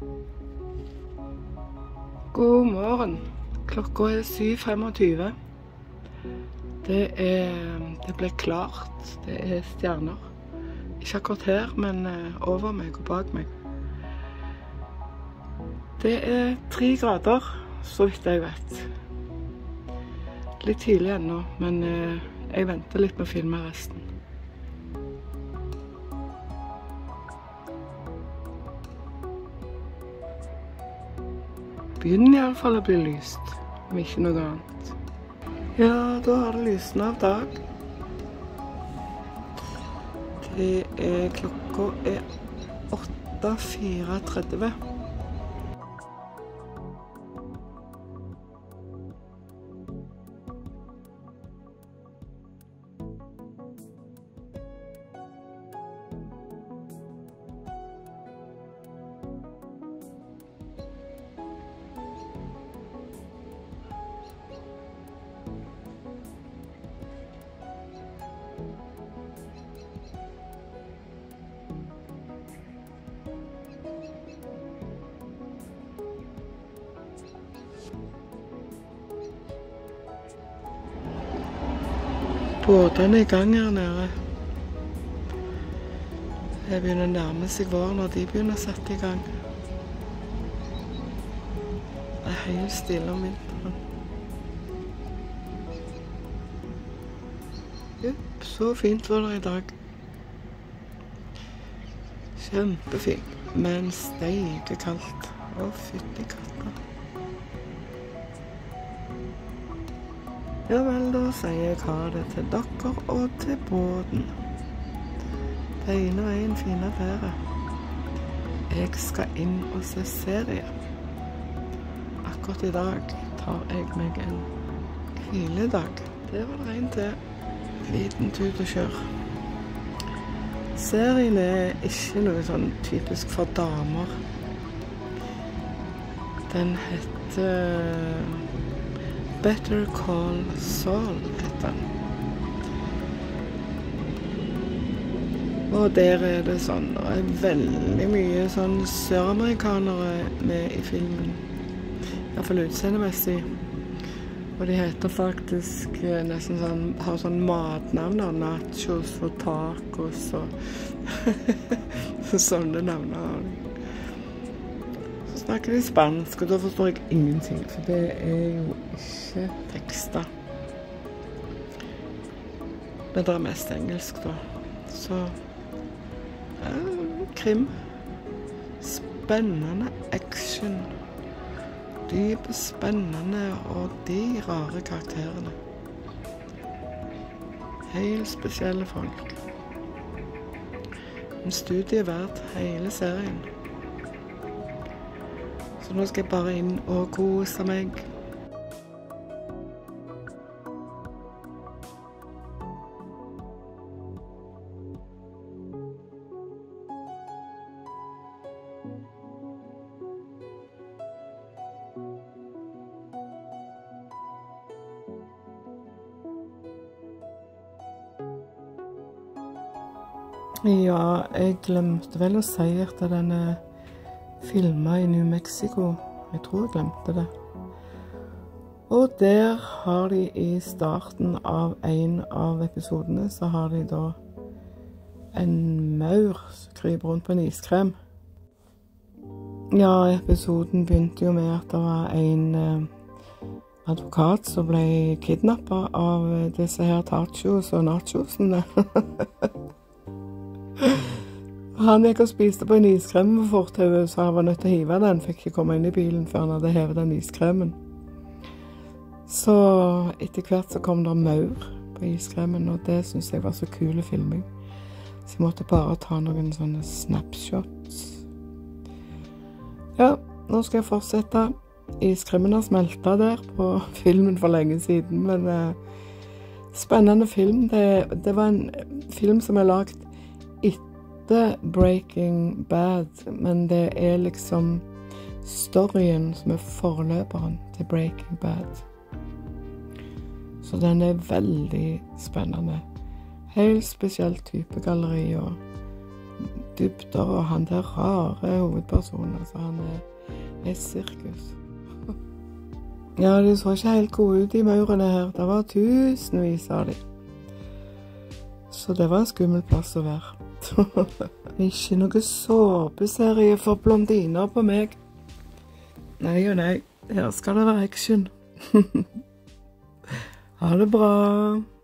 God morgen. Klokka er 7:25. Det ble klart. Det er stjerner. Ikke akkurat her, men over meg og bak meg. Det er 3 grader, så vidt jeg vet. Litt tidlig ennå, men jeg venter litt med å filme resten. Begynner i alle fall å bli lyst, om ikke noe annet. Ja, da har det lysen av dag. Klokka er 8:34. Båtene er i gang her nede. Det begynner å nærme seg vår når de begynner å sette i gang. Det er helt stille om vinteren. Jupp, så fint var det i dag. Kjempefint, men steike kaldt. Å, fytti katta. Ja vel, da sier jeg ha det til dere og til båten. Det ene veien fine været. Jeg skal inn og se serie. Akkurat i dag tar jeg meg en hviledag. Det var det en til. Liten tut og kjør. Serien er ikke noe sånn typisk for damer. Den heter Better Call Saul, heter den. Og der er det sånn, det er veldig mye sånn søramerikanere med i filmen. I hvert fall utseendemessig. Og de heter faktisk nesten sånn, har sånn matnavner, nachos og tacos og sånne navner har de. Så snakker de spansk, og da forstår jeg ingenting, for det er jo ikke tekster. Men det er mest engelsk da. Så krim. Spennende action. Dype, spennende og de rare karakterene. Helt spesielle folk. En studie verdt hele serien. Så nå skal jeg bare inn og kose meg. Ja, jeg glemte vel å si at den er filmet i New Mexico. Jeg tror jeg glemte det. Og der har de i starten av en av episodene, så har de da en maur som kryper rundt på en iskrem. Ja, episoden begynte jo med at det var en advokat som ble kidnappet av disse her tachos og nachosene. Han gikk og spiste på en iskrem på fortauet, så han var nødt til å hive den. Fikk ikke komme inn i bilen før han hadde hevet den iskremen. Så etter hvert så kom det maur på iskremen, og det synes jeg var så kul filming. Så jeg måtte bare ta noen sånne snapshots. Ja, nå skal jeg fortsette. Iskremen har smeltet der på filmen for lenge siden, men spennende film. Det var en film som er lagt etter Breaking Bad, men det er liksom storyen som er forløperen til Breaking Bad. Så den er veldig spennende. Helt spesiell type galleri og dybder, og han der rare hovedpersonen, altså han et sirkus. Ja, de så ikke helt gode ut, de maurene her. Det var tusenvis av de. Så det var en skummel plass å være. Ikke noe såpeserie for blondiner på meg. Nei og nei, her skal det være action. Ha det bra.